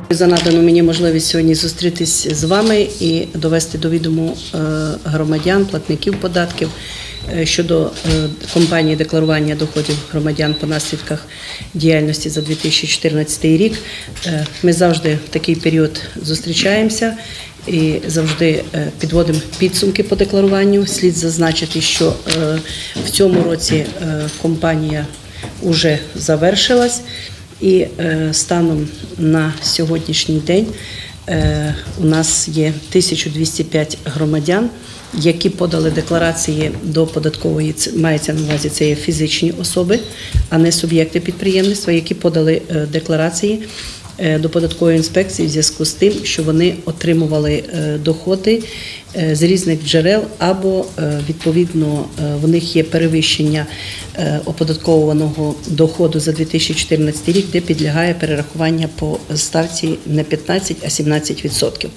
За надану мені можливість сьогодні зустрітись з вами і довести до відому громадян, платників податків щодо кампанії декларування доходів громадян по наслідках діяльності за 2014 рік. Ми завжди в такий період зустрічаємося і завжди підводимо підсумки по декларуванню. Слід зазначити, що в цьому році кампанія вже завершилась. І станом на сьогоднішній день у нас є 1205 громадян, які подали декларації до податкової, мається на увазі, це є фізичні особи, а не суб'єкти підприємництва, які подали декларації до податкової інспекції в зв'язку з тим, що вони отримували доходи з різних джерел або, відповідно, в них є перевищення оподатковуваного доходу за 2014 рік, де підлягає перерахування по ставці не 15, а 17%.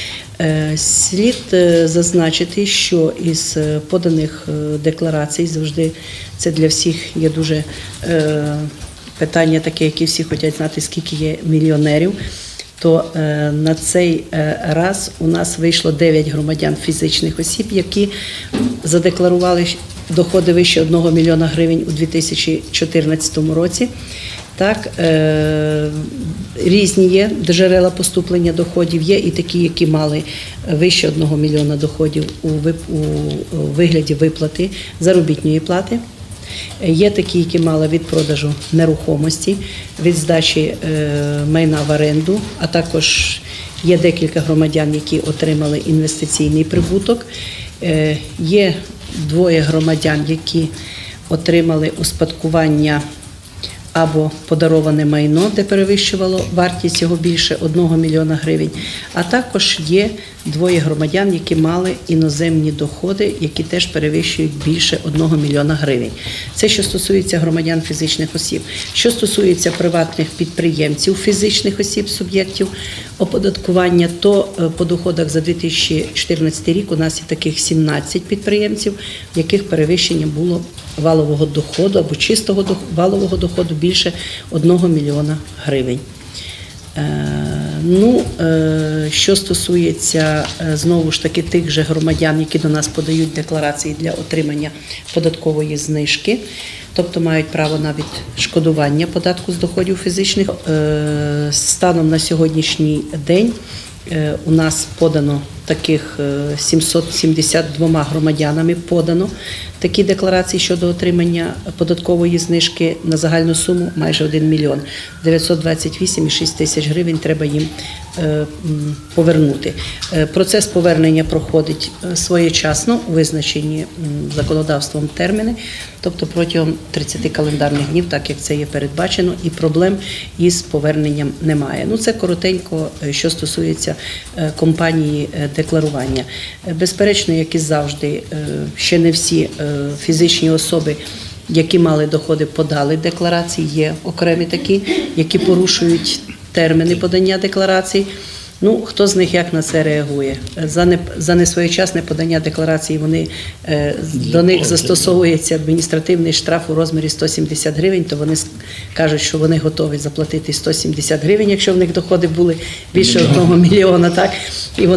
Слід зазначити, що із поданих декларацій завжди це для всіх є дуже питання таке, які всі хочуть знати, скільки є мільйонерів, то на цей раз у нас вийшло 9 громадян фізичних осіб, які задекларували доходи вище 1 мільйона гривень у 2014 році. Так, різні є джерела поступлення доходів, є і такі, які мали вище 1 мільйона доходів у вигляді виплати заробітної плати. Є такі, які мали від продажу нерухомості, від здачі майна в оренду, а також є декілька громадян, які отримали інвестиційний прибуток. Є 2 громадян, які отримали успадкування або подароване майно, де перевищувало вартість його більше 1 мільйона гривень, а також є 2 громадян, які мали іноземні доходи, які теж перевищують більше 1 мільйона гривень. Це що стосується громадян фізичних осіб. Що стосується приватних підприємців, фізичних осіб, суб'єктів оподаткування, то по доходах за 2014 рік у нас є таких 17 підприємців, в яких перевищення було валового доходу або чистого валового доходу більше 1 мільйона гривень. Що стосується, знову ж таки, тих же громадян, які до нас подають декларації для отримання податкової знижки, тобто мають право на відшкодування податку з доходів фізичних, станом на сьогоднішній день у нас подано таких 772 громадянами подано такі декларації щодо отримання податкової знижки на загальну суму майже 1 мільйон 928,6 тисяч гривень треба їм повернути. Процес повернення проходить своєчасно у визначені законодавством терміни, тобто протягом 30 календарних днів, так як це є передбачено, і проблем із поверненням немає. Це коротенько, що стосується кампанії декларування. Безперечно, як і завжди, ще не всі фізичні особи, які мали доходи, подали декларації, є окремі такі, які порушують терміни подання декларацій. Хто з них як на це реагує? За несвоєчасне подання декларації до них застосовується адміністративний штраф у розмірі 170 гривень, то вони кажуть, що вони готові заплатити 170 гривень, якщо в них доходи були більше 1 мільйона, так? І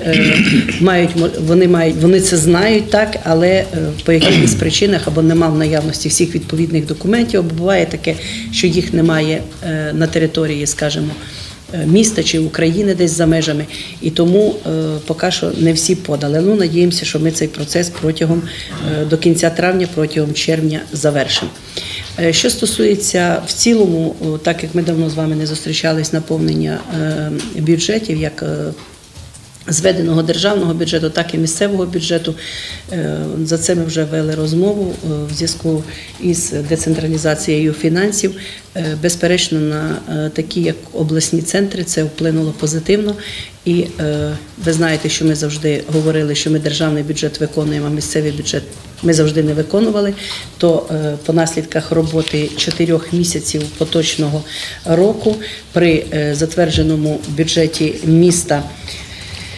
вони це знають, так, але по якихось причинах або нема в наявності всіх відповідних документів, або буває таке, що їх немає на території, скажімо, міста чи України десь за межами, і тому поки що не всі подали. Надіємося, що ми цей процес до кінця травня, протягом червня завершимо. Що стосується в цілому, так як ми давно з вами не зустрічались, наповнення бюджетів, як зведеного державного бюджету, так і місцевого бюджету. За це ми вже вели розмову в зв'язку із децентралізацією фінансів. Безперечно, на такі, як обласні центри, це вплинуло позитивно. І ви знаєте, що ми завжди говорили, що ми державний бюджет виконуємо, а місцевий бюджет ми завжди не виконували. То по наслідках роботи 4 місяців поточного року при затвердженому бюджеті міста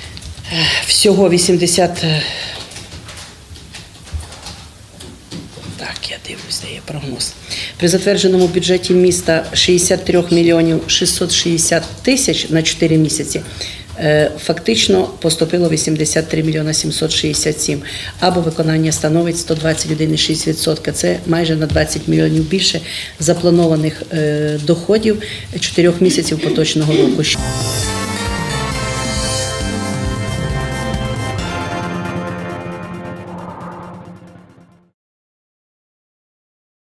всього Так, я дивлюсь, де є прогноз. При затвердженому бюджеті міста 63 мільйонів 660 тисяч на 4 місяці. Фактично поступило 83 мільйона 767, або виконання становить 121,6%. Це майже на 20 мільйонів більше запланованих доходів 4 місяців поточного року.